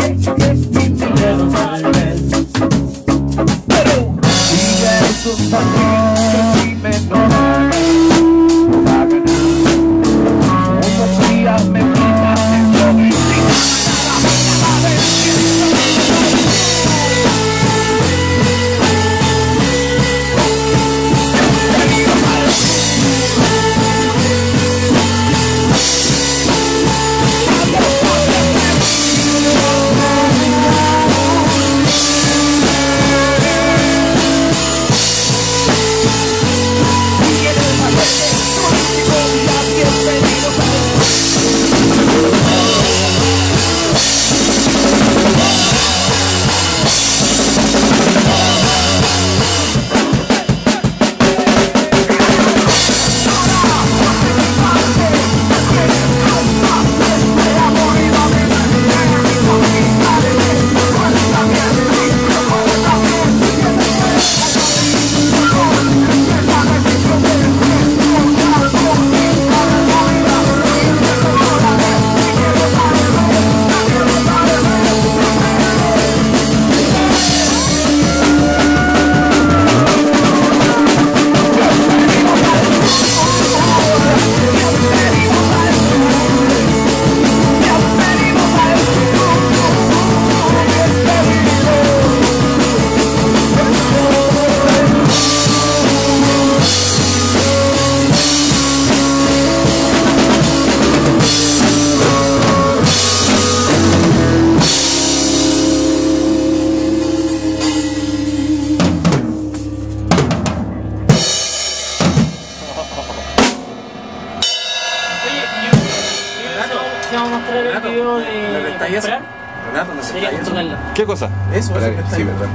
¿Qué cosa? Eso, sí, verdad.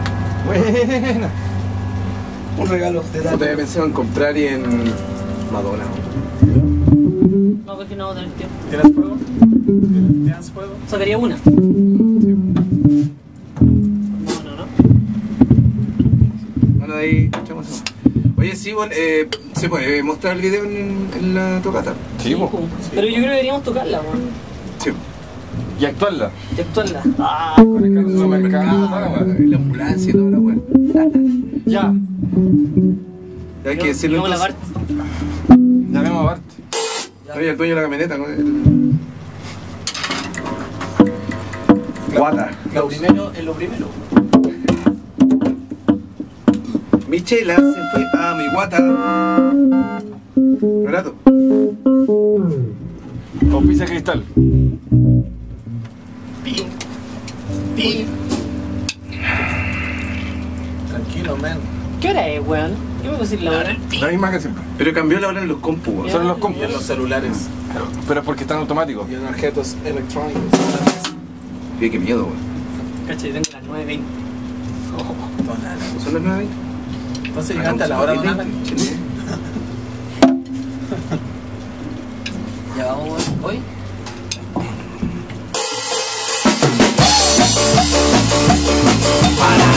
Buena. Un regalo de edad. Te pensaba en comprar y en Madonna. No, porque no vamos a tener tiempo. ¿Tienes fuego? ¿Tienes fuego? Sacaría una. Sí. No. Bueno, de ahí echamos eso. Oye, sí, bueno, ¿se puede mostrar el video en la tocata? Sí, po. Pero yo creo que deberíamos tocarla, weón. Sí. Y actuarla. Y actuarla. Con el carro del supermercado, la ambulancia y toda la weá. Ya. Hay que decirlo la entonces. parte. Llamemos a Bart. Oye, el dueño de la camioneta, ¿no? Guata. Lo primero es lo primero. Mi chela se fue a mi guata. Renato. Con pizza cristal. Pim. Pim. Tranquilo, man. ¿Qué hora es, weón? ¿Qué me puedo decir la hora? La misma que siempre. Pero cambió la hora en los compus, weón. Son los Y compos. en los celulares. Pero es porque están automáticos. Y en objetos electrónicos. Oye, qué miedo, weón. Cacha, yo tengo las 9:20. ¿Son las 9? Entonces llegaste a la hora, Donata. Ya vamos, weón. ¿Hoy? Para